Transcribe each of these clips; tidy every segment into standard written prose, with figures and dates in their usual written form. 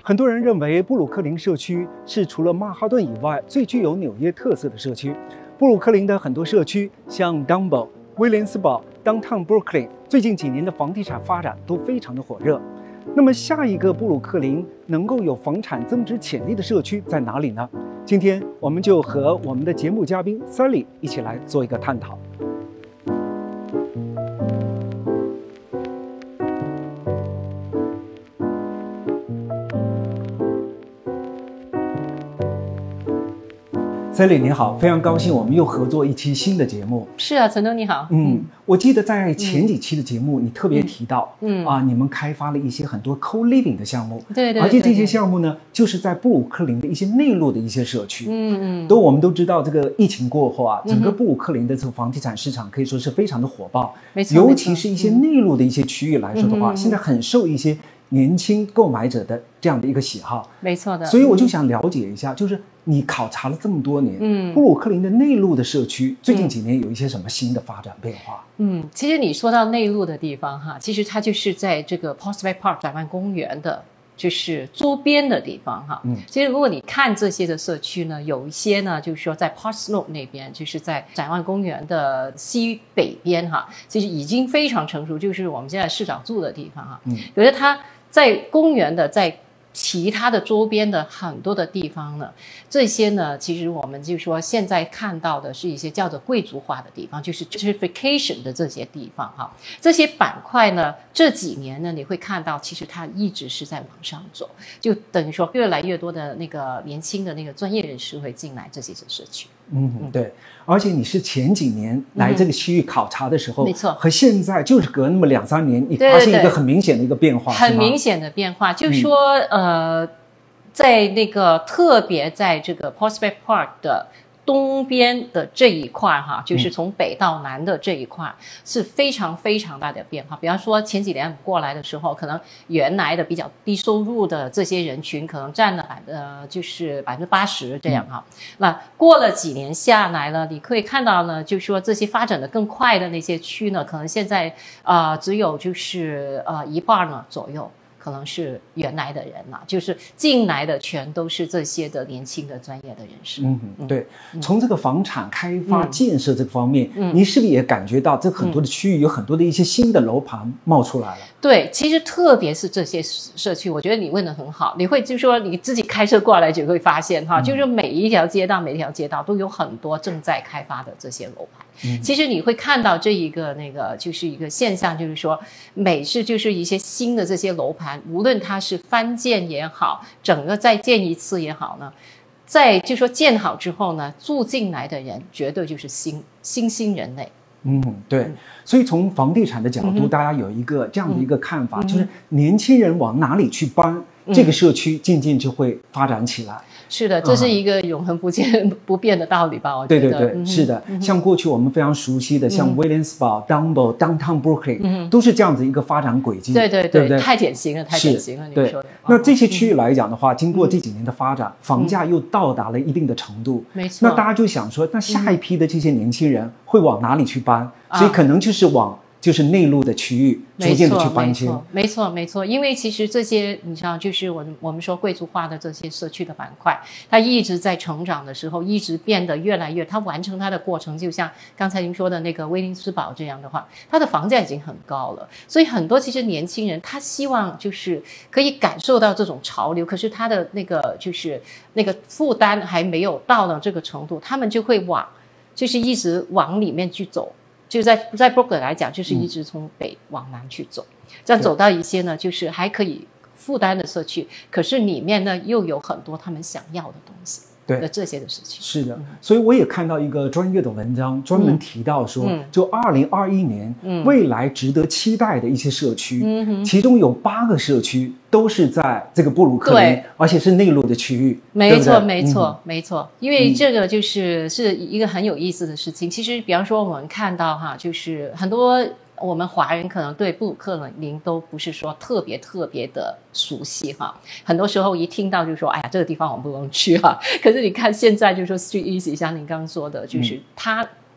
很多人认为布鲁克林社区是除了曼哈顿以外最具有纽约特色的社区。布鲁克林的很多社区，像 Dumbo、威廉斯堡、Downtown Brooklyn， 最近几年的房地产发展都非常的火热。那么下一个布鲁克林能够有房产增值潜力的社区在哪里呢？今天我们就和我们的节目嘉宾 Sally 一起来做一个探讨。Sally 你好，非常高兴我们又合作一期新的节目。 是啊，陈东你好。 我记得在前几期的节目，你特别提到，你们开发了一些很多 co-living 的项目， 对， 而且这些项目呢，就是在布鲁克林的一些内陆的一些社区，我们都知道，这个疫情过后啊，整个布鲁克林的这个房地产市场可以说是非常的火爆， 没错， 尤其是一些内陆的一些区域来说的话，现在很受一些年轻购买者的这样的一个喜好， 没错的。 所以我就想了解一下，就是你考察了这么多年，布鲁克林的内陆的社区最近几年有一些什么新的发展变化？ 其实你说到内陆的地方哈，其实它就是在这个 Prospect Park 展湾公园的，就是周边的地方哈。其实如果你看这些的社区呢，有一些呢，就是说在 Park Slope 那边，就是在展湾公园的西北边哈，其实已经非常成熟，就是我们现在市长住的地方哈。可是它在公园的在其他的周边的很多的地方呢，这些呢，其实我们就说现在看到的是一些叫做贵族化的地方，就是 gentrification 的这些地方哈。这些板块呢，这几年呢，你会看到其实它一直是在往上走，就等于说越来越多的那个年轻的那个专业人士会进来这些社区。 对，而且你是前几年来这个区域考察的时候， 没错， 和现在就是隔那么2-3年，你发现一个很明显的一个变化， 很明显的变化，就是说在那个特别在这个 Prospect Park 的东边的这一块哈，就是从北到南的这一块是非常非常大的变化。比方说前几年过来的时候，可能原来的比较低收入的这些人群可能占了就是80%这样哈。那过了几年下来了，你可以看到呢，就是说这些发展的更快的那些区呢，可能现在只有就是一半呢左右。可能是原来的人了，就是进来的全都是这些的年轻的专业的人士。 对，从这个房产开发建设这个方面，你是不是也感觉到这很多的区域有很多的一些新的楼盘冒出来了？ 对，其实特别是这些社区，我觉得你问得很好，你会就是说你自己开车过来就会发现哈，就是每一条街道都有很多正在开发的这些楼盘。其实你会看到这一个那个就是一个现象，就是说每次就是一些新的这些楼盘，无论它是翻建也好，整个再建一次也好呢，在就说建好之后呢，住进来的人绝对就是新人类。 对，所以从房地产的角度，大家有一个这样的一个看法，就是年轻人往哪里去搬，这个社区渐渐就会发展起来。 是的，这是一个永恒不变的道理吧？我觉得。 对，是的。像过去我们非常熟悉的，像威廉斯堡、Dumbo、Downtown Brooklyn，都是这样子一个发展轨迹。 对不对？太典型了，太典型了。你说的。 那这些区域来讲的话，经过这几年的发展，房价又到达了一定的程度。 没错。 那大家就想说，那下一批的这些年轻人会往哪里去搬？所以可能就是往就是内陆的区域逐渐的去搬迁。 没错，因为其实这些你知道，就是我们说贵族化的这些社区的板块，它一直在成长的时候，一直变得越来越，它完成它的过程，就像刚才您说的那个威廉斯堡这样的话，它的房价已经很高了，所以很多其实年轻人他希望就是可以感受到这种潮流，可是他的那个就是那个负担还没有到了这个程度，他们就会就是一直往里面去走。就在 Brooklyn 来讲，就是一直从北往南去走，这样走到一些呢，就是还可以负担的社区，可是里面呢又有很多他们想要的东西。的这些的事情。 是的，所以我也看到一个专业的文章，专门提到说，就2021年，未来值得期待的一些社区，其中有8个社区都是在这个布鲁克林，而且是内陆的区域。 没错，没错，没错。因为这个是一个很有意思的事情。其实，比方说我们看到哈，就是很多。我们华人可能对布鲁克林都不是说特别的熟悉哈，很多时候一听到就说哎呀这个地方我们不能去哈。可是你看现在就说 Street Easy， 像您刚刚说的，就是它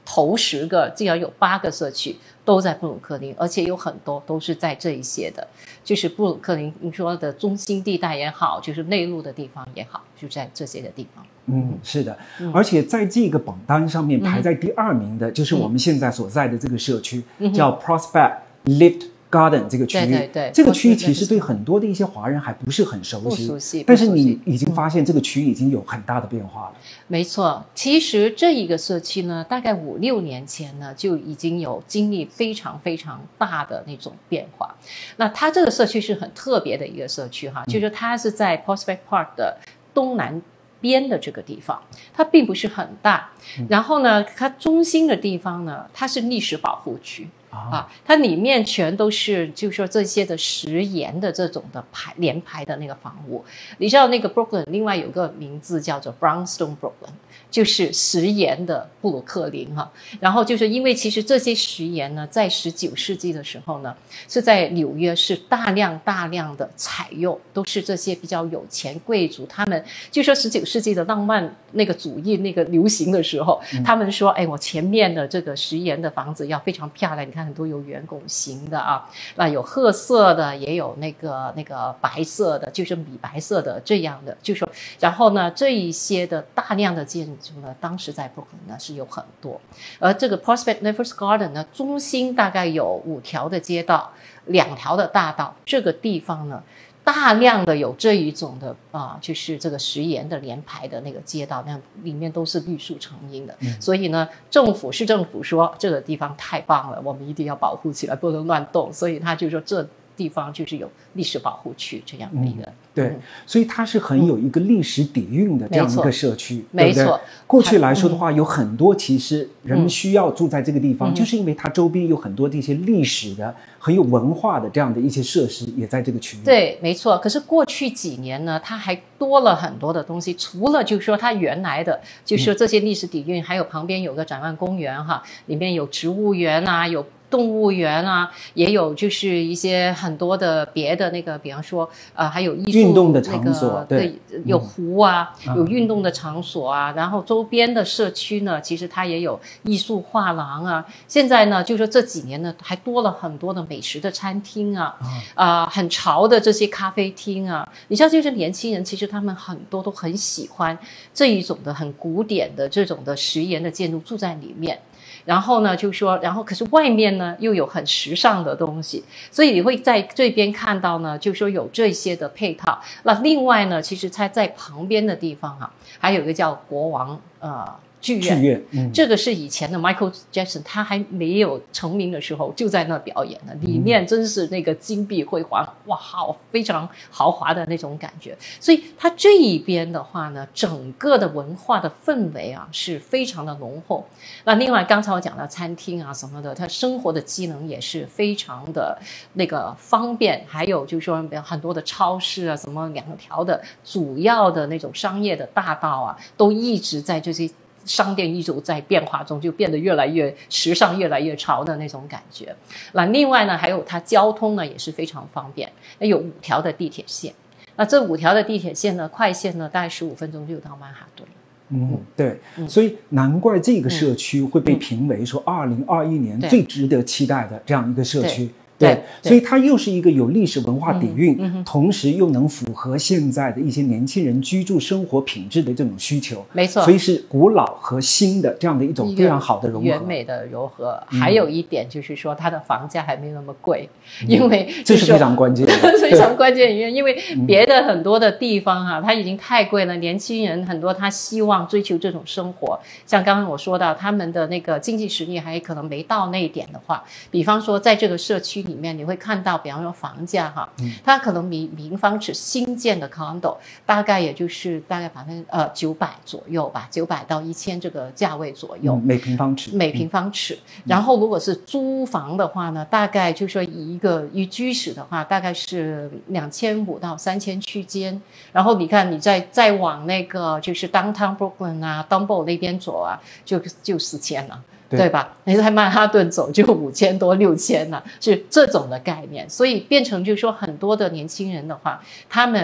头10个竟然有8个社区都在布鲁克林，而且有很多都是在这一些的，就是布鲁克林你说的中心地带也好，就是内陆的地方也好，就在这些的地方。 是的，而且在这个榜单上面排在第2名的，就是我们现在所在的这个社区，叫 Prospect Lift Garden 这个区域。 对， 这个区域其实对很多的一些华人还不是很熟悉，但是你已经发现这个区域已经有很大的变化了。 没错，其实这一个社区呢，大概5、6年前呢，就已经有经历非常非常大的那种变化。那它这个社区是很特别的一个社区哈，就是它是在 Prospect Park 的东南边的这个地方，它并不是很大。然后呢，它中心的地方呢，它是历史保护区。它里面全都是就是说这些的石岩的这种的连排的那个房屋。你知道那个 Brooklyn 另外有个名字叫做 Brownstone Brooklyn， 就是石岩的布鲁克林哈。然后就是因为其实这些石岩呢，在19世纪的时候呢，是在纽约是大量的采用，都是这些比较有钱贵族，他们就说19世纪的浪漫那个主义那个流行的时候，他们说我前面的这个石岩的房子要非常漂亮，你看很多有圆拱形的啊，那有褐色的，也有那个白色的，就是米白色的这样的，就是说，然后呢，这一些的大量的建筑呢，当时在 Brooklyn 呢是有很多，而这个 Prospect Lift Garden 呢，中心大概有5条的街道，2条的大道，这个地方呢，大量的有这一种的就是这个石岩的连排的那个街道，那里面都是绿树成荫的。所以呢，市政府说这个地方太棒了，我们一定要保护起来，不能乱动。所以他就说这地方就是有历史保护区这样的一个。 对，所以它是很有一个历史底蕴的这样一个社区， 没错。 过去来说的话，有很多其实人们需要住在这个地方，就是因为它周边有很多这些历史的、很有文化的这样的一些设施，也在这个区域。 对，没错。可是过去几年呢，它还多了很多的东西，除了就是说它原来的，就是说这些历史底蕴，还有旁边有个展望公园哈，里面有植物园啊，有动物园啊，也有就是一些很多的别的那个，比方说还有艺术运动的场所， 对，有湖啊，有运动的场所啊，然后周边的社区呢，其实它也有艺术画廊啊。现在呢，就是说这几年呢，还多了很多的美食的餐厅啊，很潮的这些咖啡厅啊。你像就是年轻人，其实他们很多都很喜欢这一种的很古典的这种的石岩的建筑，住在里面。然后呢，就说，然后可是外面呢又有很时尚的东西，所以你会在这边看到呢，就说有这些的配套。那另外呢，其实它在旁边的地方还有一个叫国王剧院，这个是以前的 Michael Jackson 他还没有成名的时候就在那表演的，里面真是那个金碧辉煌，哇，非常豪华的那种感觉。所以它这一边的话呢，整个的文化的氛围是非常的浓厚。那另外刚才我讲到餐厅什么的，它生活的机能也是非常的那个方便，还有就是说很多的超市什么2条的主要的那种商业的大道都一直在这些商店一直在变化中，就变得越来越时尚，越来越潮的那种感觉。那另外呢，还有它交通呢也是非常方便，有5条的地铁线。那这5条的地铁线呢，快线呢大概15分钟就到曼哈顿了。 对，所以难怪这个社区会被评为说2021年最值得期待的这样一个社区。对，所以它又是一个有历史文化底蕴，同时又能符合现在的一些年轻人居住生活品质的这种需求。 没错， 所以是古老和新的这样的一种非常好的融合， 完美的融合。还有一点就是说，它的房价还没那么贵，因为这是非常关键的， 非常关键的原因。因为别的很多的地方它已经太贵了，年轻人很多他希望追求这种生活，像刚刚我说到他们的那个经济实力还可能没到那一点的话，比方说在这个社区里面你会看到，比方说房价它可能平方尺新建的 condo 大概也就是大概900左右吧，900到1000这个价位左右， 每平方尺。 然后如果是租房的话呢，大概就是说一居室的话，大概是2500到3000区间。然后你看你再往那个就是 downtown Brooklyn Dumbo 那边走就4000了。对吧？你在曼哈顿走就5000多6000了，是这种的概念。所以变成就是说很多的年轻人的话，他们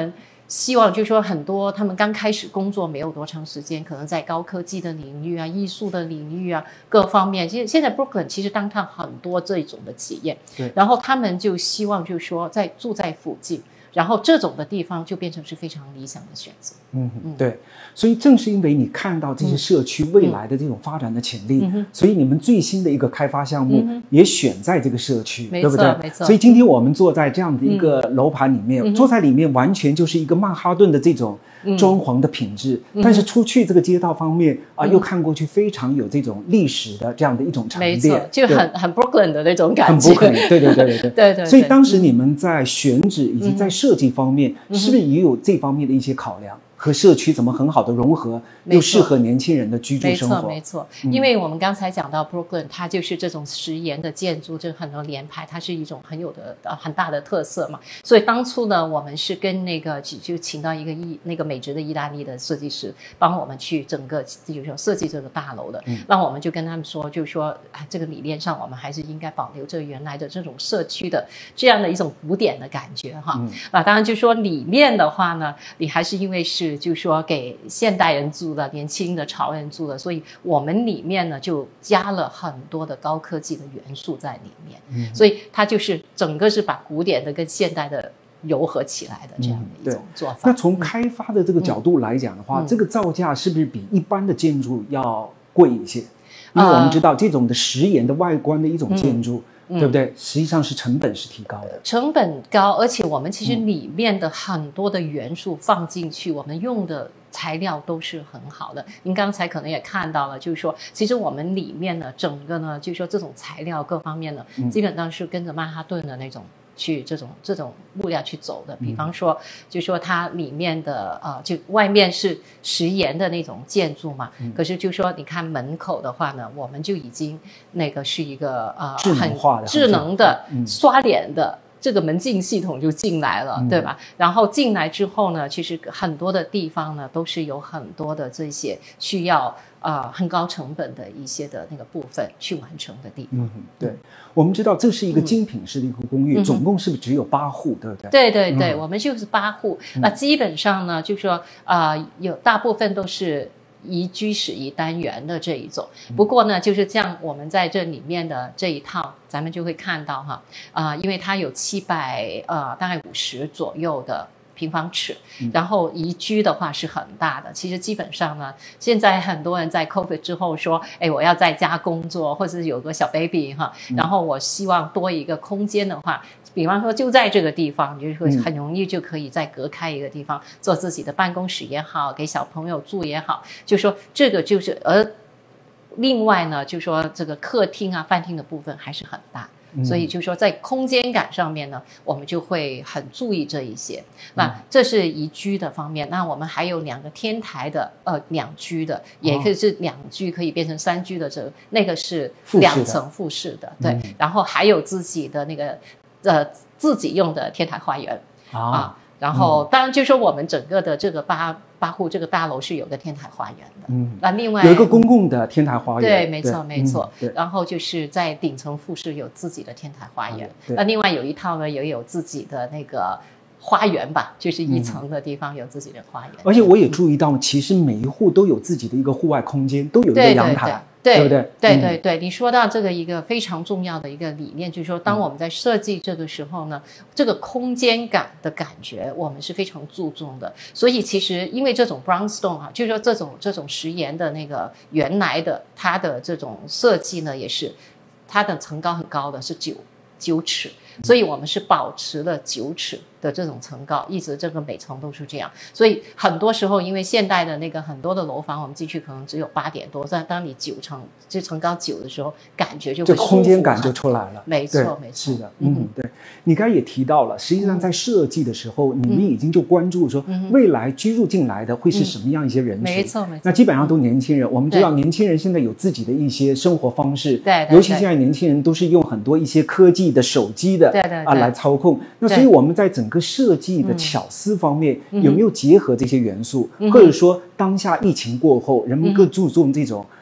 希望就是说很多他们刚开始工作没有多长时间，可能在高科技的领域啊、艺术的领域啊各方面，其实现在 Brooklyn 其实downtown很多这种的企业， 对， 然后他们就希望就是说住在附近。然后这种的地方就变成是非常理想的选择。 对，所以正是因为你看到这些社区未来的这种发展的潜力，所以你们最新的一个开发项目也选在这个社区，对不对？ 没错。 所以今天我们坐在这样的一个楼盘里面，坐在里面完全就是一个曼哈顿的这种装潢的品质，但是出去这个街道方面又看过去非常有这种历史的这样的一种沉淀， 没错，就很 Brooklyn 的那种感觉， 很 Brooklyn， 对。所以当时你们在选址以及在设计方面，是不是也有这方面的一些考量？和社区怎么很好的融合，又适合年轻人的居住生活？ 没错，因为我们刚才讲到 Brooklyn， 它就是这种石岩的建筑，就很多联排，它是一种很大的特色嘛。所以当初呢，我们是跟就请到一个美职的意大利的设计师帮我们去整个就是说设计这个大楼的。那我们就跟他们说，就是说这个理念上，我们还是应该保留这原来的这种社区的这样的一种古典的感觉哈。当然就说里面的话呢，你还是因为是就是说给现代人住的、年轻的潮人住的，所以我们里面呢就加了很多的高科技的元素在里面，所以它就是整个是把古典的跟现代的糅合起来的这样的一种做法。 那从开发的这个角度来讲的话，这个造价是不是比一般的建筑要贵一些？因为我们知道这种的石岩的外观的一种建筑，对不对？实际上是成本是提高的， 成本高，而且我们其实里面的很多的元素放进去，我们用的材料都是很好的。您刚才可能也看到了，就是说，其实我们里面呢，整个呢，就是说这种材料各方面呢，基本上是跟着曼哈顿的那种。去这种物料去走的，比方说，就说它里面的就外面是石岩的那种建筑嘛，可是就说你看门口的话呢，我们就已经那个是一个很智能的刷脸的这个门禁系统就进来了，对吧？然后进来之后呢，其实很多的地方呢都是有很多的这些需要很高成本的一些的那个部分去完成的地方。 对，我们知道这是一个精品式的一个公寓，总共是不是只有8户，对不对？ 对，我们就是8户。那基本上呢，就说有大部分都是宜居适宜单元的这一种。不过呢，就是像我们在这里面的这一套，咱们就会看到哈，因为它有大概50左右的平方尺，然后宜居的话是很大的。其实基本上呢，现在很多人在 COVID 之后说，我要在家工作，或者是有个小 baby 哈，然后我希望多一个空间的话，比方说就在这个地方，就是很容易就可以再隔开一个地方，做自己的办公室也好，给小朋友住也好，就说这个就是另外呢，就说这个客厅啊、饭厅的部分还是很大。所以就是说在空间感上面呢，我们就会很注意这一些。那这是宜居的方面。那我们还有2个天台的2居的，也可以是2居可以变成3居的，那个是2层复式的，对。然后还有自己的那个自己用的天台花园然后当然就是说我们整个的这个八户这个大楼是有个天台花园的，那另外有一个公共的天台花园， 对，没错。然后就是在顶层复式有自己的天台花园，那另外有一套呢也有自己的那个花园吧，就是1层的地方有自己的花园。 而且我也注意到，其实每一户都有自己的一个户外空间，都有一个阳台。对不对？ 对，你说到这个一个非常重要的一个理念，就是说，当我们在设计这个时候呢，这个空间感的感觉，我们是非常注重的。所以其实因为这种 brownstone 就是说这种石岩的那个原来的它的这种设计呢，也是它的层高很高的，是9尺，所以我们是保持了9尺的这种层高，一直这个每层都是这样。所以很多时候因为现代的那个很多的楼房我们进去可能只有8点多，但当你9层就层高9的时候，感觉就会这空间感就出来了。 没错， 是的。对，你刚才也提到了，实际上在设计的时候你们已经就关注说未来居住进来的会是什么样一些人群。 没错。 那基本上都年轻人，我们知道年轻人现在有自己的一些生活方式， 对， 尤其现在年轻人都是用很多一些科技的手机的来操控。那所以我们在整个设计的巧思方面有没有结合这些元素，或者说当下疫情过后人们更注重这种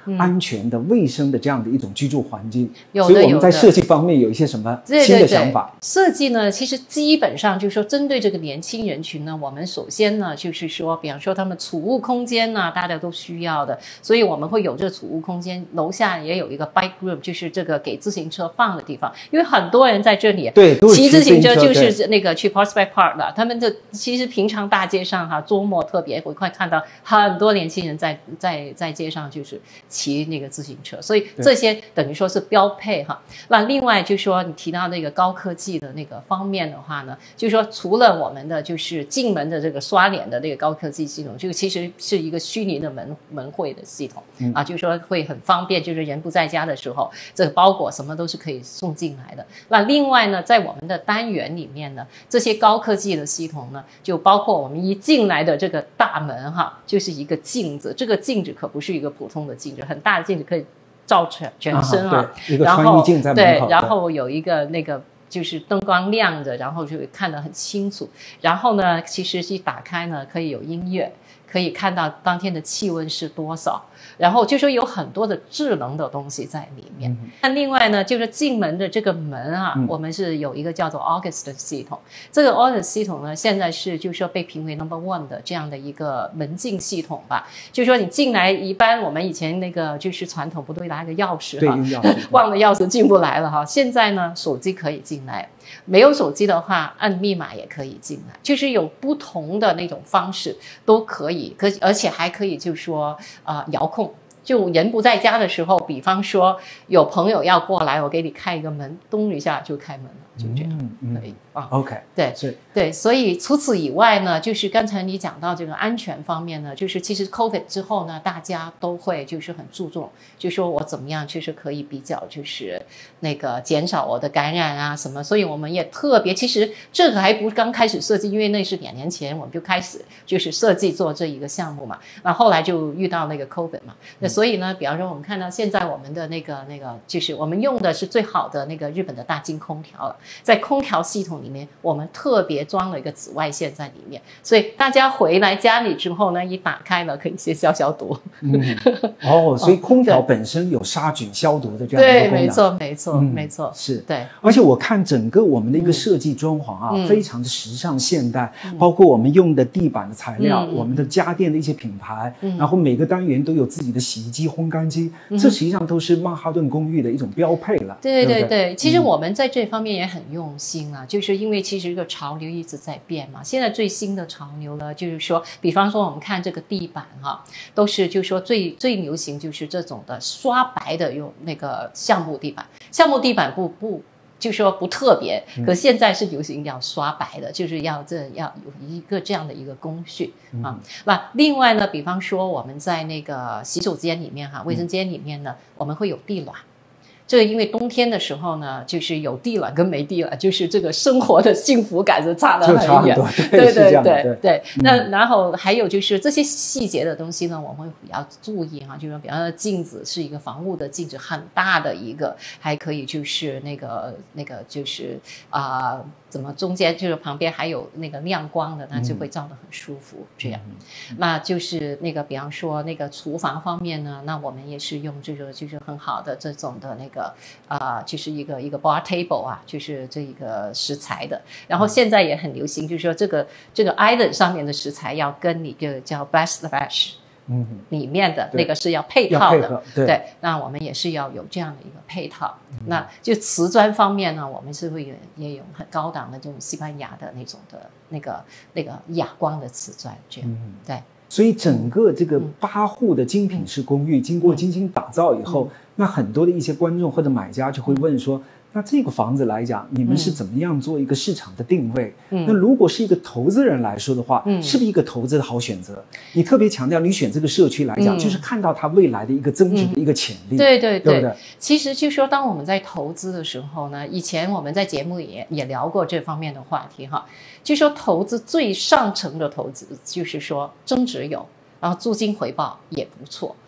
安全的、卫生的这样的一种居住环境。 有的， 所以我们在设计方面有一些什么新的想法？ 设计呢，其实基本上就是说，针对这个年轻人群呢，我们首先呢就是说，比方说他们储物空间呢，大家都需要的，所以我们会有这个储物空间，楼下也有一个 bike room， 就是这个给自行车放的地方，因为很多人在这里骑自行车就是那个去 Prospect Park 的，他们的其实平常大街上周末特别会看到很多年轻人在街上就是骑那个自行车，所以这些等于说是标配那另外就是说你提到那个高科技的那个方面的话呢，就是说除了我们的就是进门的这个刷脸的那个高科技系统，这个其实是一个虚拟的门会的系统就是说会很方便，就是人不在家的时候，这个包裹什么都是可以送进来的。那另外呢，在我们的单元里面呢，这些高科技的系统呢，就包括我们一进来的这个大门就是一个镜子，这个镜子可不是一个普通的镜子，很大的镜子可以照全身一个穿衣镜在门口， 对，然后有一个那个就是灯光亮着，然后就看得很清楚。然后呢，其实一打开呢，可以有音乐，可以看到当天的气温是多少，然后就说有很多的智能的东西在里面。那另外呢，就是进门的这个门我们是有一个叫做 August 的系统。这个 August 系统呢，现在是就是说被评为 No.1 的这样的一个门禁系统吧。就是说你进来，一般我们以前那个就是传统不都拿个钥匙忘了钥匙进不来了现在呢，手机可以进来。没有手机的话，按密码也可以进来，就是有不同的那种方式都可以，而且还可以就是说遥控，就人不在家的时候，比方说有朋友要过来，我给你开一个门，咚一下就开门了，就这样可以 OK， 对，所以除此以外呢，就是刚才你讲到这个安全方面呢，就是其实 COVID 之后呢，大家都会就是很注重，就说我怎么样就是可以比较就是那个减少我的感染什么，所以我们也特别，其实这个还不是刚开始设计，因为那是2年前我们就开始就是设计做这一个项目嘛，那后来就遇到那个 COVID 嘛，那所以呢，比方说我们看到现在我们的那个就是我们用的是最好的那个日本的大金空调了，在空调系统里面，我们特别装了一个紫外线在里面，所以大家回来家里之后呢，一打开了可以先消毒。 所以空调本身有杀菌消毒的这样一个功能。 对，没错， 是， 对。 而且我看整个我们的一个设计装潢非常的时尚现代，包括我们用的地板的材料，我们的家电的一些品牌，然后每个单元都有自己的洗衣机、烘干机，这实际上都是曼哈顿公寓的一种标配了。 对，其实我们在这方面也很用心就是因为其实这个潮流一直在变嘛，现在最新的潮流呢，就是说比方说我们看这个地板都是就是说最流行就是这种的刷白的，用那个橡木地板不就是说不特别，可现在是流行要刷白的，就是要有一个这样的一个工序那另外呢，比方说我们在那个洗手间里面卫生间里面呢，我们会有地暖。这个因为冬天的时候呢，就是有地暖跟没地暖，就是这个生活的幸福感是差得很远。对。那然后还有就是这些细节的东西呢，我们会比较注意就是比方说镜子是一个防雾的镜子，很大的一个，还可以就是那个就是怎么中间就是旁边还有那个亮光的，那就会照得很舒服这样。那就是那个比方说那个厨房方面呢，那我们也是用这个就是很好的这种的那个就是一个 bar table 就是这一个食材的。然后现在也很流行，就是说这个 island 上面的食材要跟一个叫 Best Fresh里面的那个是要配套的，对，那我们也是要有这样的一个配套。那就瓷砖方面呢，我们是会也有很高档的这种西班牙的那种的那个哑光的瓷砖这样，对。 所以整个这个8户的精品式公寓经过精心打造以后，那很多的一些观众或者买家就会问说，那这个房子来讲，你们是怎么样做一个市场的定位？那如果是一个投资人来说的话，是不是一个投资的好选择？你特别强调你选这个社区来讲，就是看到它未来的一个增值的一个潜力。对不对？ 其实就说当我们在投资的时候呢，以前我们在节目里也聊过这方面的话题就说投资最上层的投资就是说增值有，然后租金回报也不错。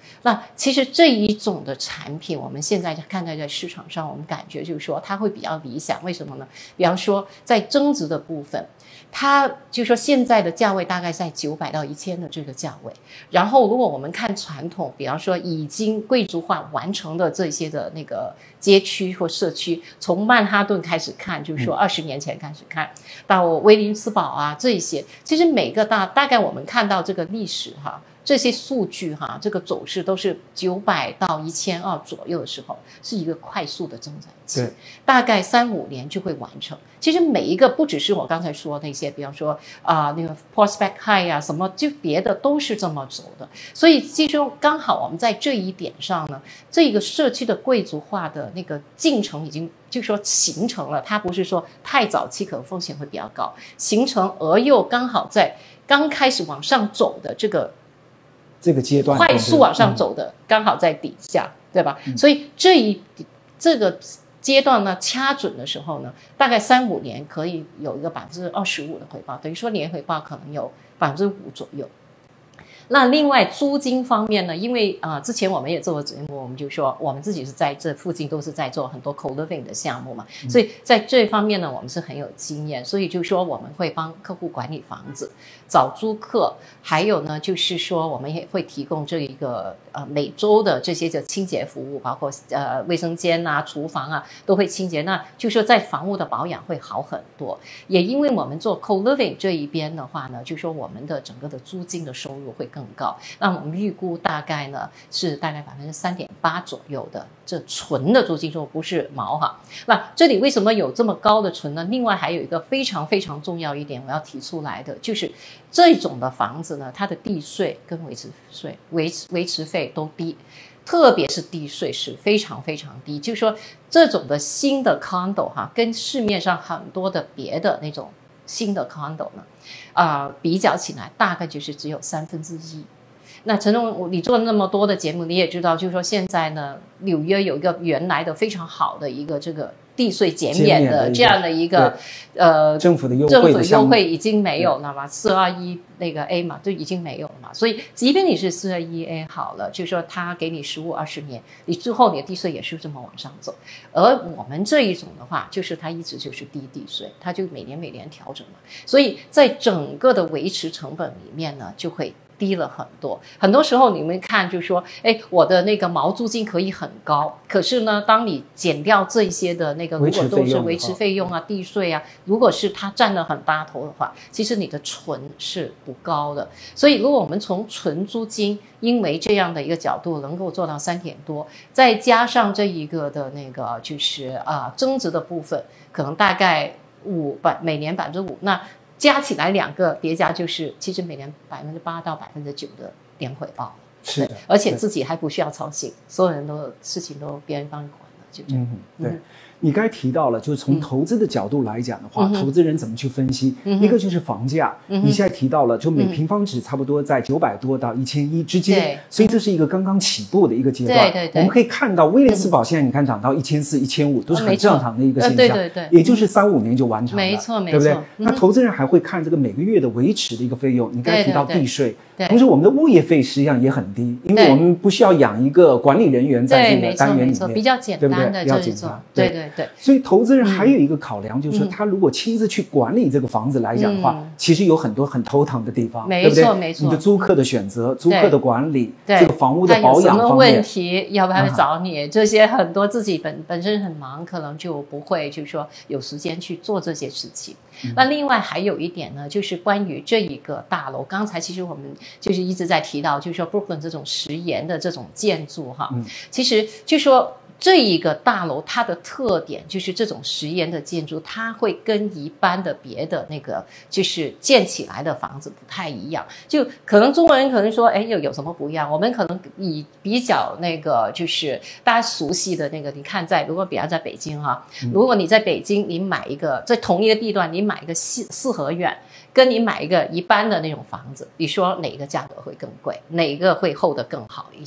那其实这一种的产品，我们现在看待在市场上，我们感觉就是说它会比较理想。为什么呢？比方说在增值的部分，它就是说现在的价位大概在900到1000的这个价位。然后如果我们看传统，比方说已经贵族化完成的这些的那个街区或社区，从曼哈顿开始看，就是说20年前开始看到威廉斯堡啊这些，其实每个大概我们看到这个历史哈。这些数据哈，这个走势都是900到1200左右的时候，是一个快速的增长期， 对， 大概3-5年就会完成。其实每一个不只是我刚才说那些，比方说那个 Prospect High 啊什么，就别的都是这么走的。所以其实刚好我们在这一点上呢，这个社区的贵族化的那个进程已经就是说形成了，它不是说太早期可能风险会比较高，形成而又刚好在刚开始往上走的这个阶段快速往上走的，刚好在底下，对吧？所以这个阶段呢，掐准的时候呢，大概3-5年可以有一个25%的回报，等于说年回报可能有5%左右。那另外租金方面呢，因为之前我们也做过节目，我们就说我们自己是在这附近都是在做很多 co-living 的项目嘛，所以在这方面呢，我们是很有经验，所以就说我们会帮客户管理房子、找租客，还有呢就是说我们也会提供这一个每周的这些的清洁服务，包括卫生间啊、厨房啊都会清洁，那就说在房屋的保养会好很多。也因为我们做 co-living 这一边的话呢，就说我们的整个的租金的收入会更高，那我们预估大概呢是大概3.8%左右的这纯的租金收入，不是毛哈。那这里为什么有这么高的纯呢？另外还有一个非常非常重要一点我要提出来的，就是这种的房子呢，它的地税跟维持费都低，特别是地税是非常非常低。就是说这种的新的 condo 哈，跟市面上很多的别的那种新的 condo 呢，比较起来大概就是只有1/3。那陈总，你做了那么多的节目，你也知道，就是说现在呢，纽约有一个原来的非常好的一个这个地税减免的这样的一个政府的优惠已经没有了嘛，421那个 A 嘛，就已经没有了嘛。所以即便你是421A 好了，就是说他给你15-20年，你之后你的地税也是这么往上走。而我们这一种的话，就是它一直就是低地税，它就每年调整嘛。所以在整个的维持成本里面呢，就会低了很多。很多时候你们看就说，我的那个毛租金可以很高，可是呢，当你减掉这些的那个，如果都是维持费用啊、地税啊，如果是它占了很大头的话，其实你的纯是不高的。所以如果我们从纯租金，因为这样的一个角度能够做到3点多，再加上这一个的那个就是增值的部分，可能大概每年5%，那加起来两个叠加就是其实每年8%到9%的年回报， 是的， 而且自己还不需要操心，所有人都事情都别人帮你管了，就这样。 对。你刚才提到了，就是从投资的角度来讲的话，投资人怎么去分析？一个就是房价，你现在提到了，就每平方尺差不多在900多到1100之间，所以这是一个刚刚起步的一个阶段。 对， 我们可以看到威廉斯堡现在你看涨到1400、1500都是很正常的一个现象， 对， 也就是3-5年就完成了， 没错， 对不对？那投资人还会看这个每个月的维持的一个费用，你刚才提到地税。同时我们的物业费实际上也很低，因为我们不需要养一个管理人员在这个单元里面， 比较简单的这种，对。 所以投资人还有一个考量，就是说他如果亲自去管理这个房子来讲的话，其实有很多很头疼的地方，对不对？ 没错。 你的租客的选择、租客的管理、这个房屋的保养方面， 有什么问题要不要找你？这些很多自己本身很忙，可能就不会就是说有时间去做这些事情。那另外还有一点呢，就是关于这一个大楼，刚才其实我们就是一直在提到，就是说 Brooklyn 这种食盐的这种建筑哈，其实就说这一个大楼它的特点就是这种食盐的建筑，它会跟一般的别的那个就是建起来的房子不太一样。就可能中国人可能说，有什么不一样？我们可能以比较那个就是大家熟悉的那个，你看如果比方在北京哈，如果你在北京你买一个在同一个地段你买一个四合院，跟你买一个一般的那种房子，你说哪个价格会更贵，哪个会hold得更好一些？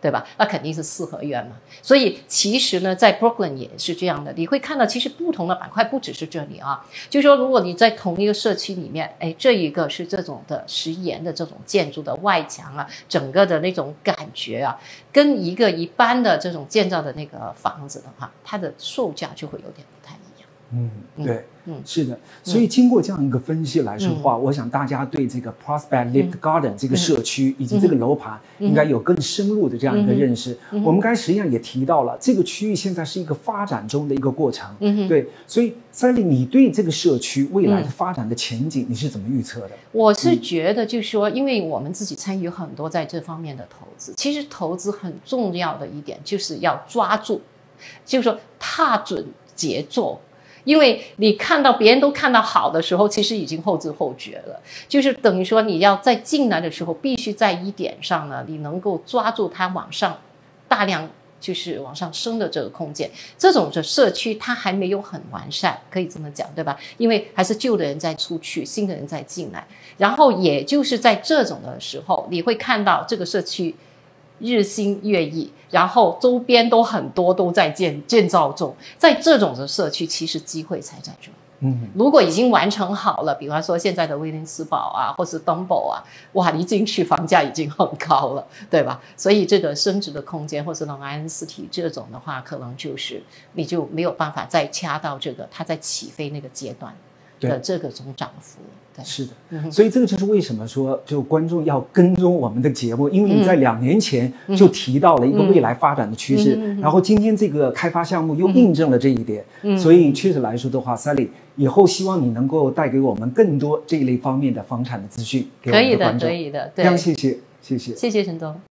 对吧？那肯定是四合院嘛。所以其实呢，在 Brooklyn 也是这样的，你会看到其实不同的板块不只是这里啊，就是说如果你在同一个社区里面，哎，这一个是这种的食盐的这种建筑的外墙啊，整个的那种感觉啊，跟一个一般的这种建造的那个房子的话，它的售价就会有点不太一样。 对。是的，所以经过这样一个分析来说的话，我想大家对这个 Prospect Lift Garden 这个社区以及这个楼盘应该有更深入的这样一个认识。我们刚才实际上也提到了，这个区域现在是一个发展中的一个过程。对，所以 Sally， 你对这个社区未来的发展的前景你是怎么预测的？ 我是觉得就是说，因为我们自己参与很多在这方面的投资，其实投资很重要的一点就是要抓住，就是说踏准节奏。因为你看到别人都看到好的时候，其实已经后知后觉了，就是等于说你要在进来的时候，必须在一点上呢，你能够抓住它往上大量就是往上升的这个空间。这种的社区它还没有很完善，可以这么讲，对吧？因为还是旧的人在出去，新的人在进来，然后也就是在这种的时候，你会看到这个社区日新月异，然后周边都很多都在建造中，在这种的社区其实机会才在这。如果已经完成好了，比方说现在的威廉斯堡啊，或是 Dumbo 啊，哇，一进去房价已经很高了，对吧？所以这个升值的空间，或是 Long Island City 这种的话，可能就是你就没有办法再掐到这个它在起飞那个阶段的这个种涨幅。 是的，所以这个就是为什么说就观众要跟踪我们的节目，因为你在2年前就提到了一个未来发展的趋势，然后今天这个开发项目又印证了这一点，所以确实来说的话 ，Sally 以后希望你能够带给我们更多这一类方面的房产的资讯给我们的观众。 可以的，对， 非常谢谢陈总。 谢谢陈总。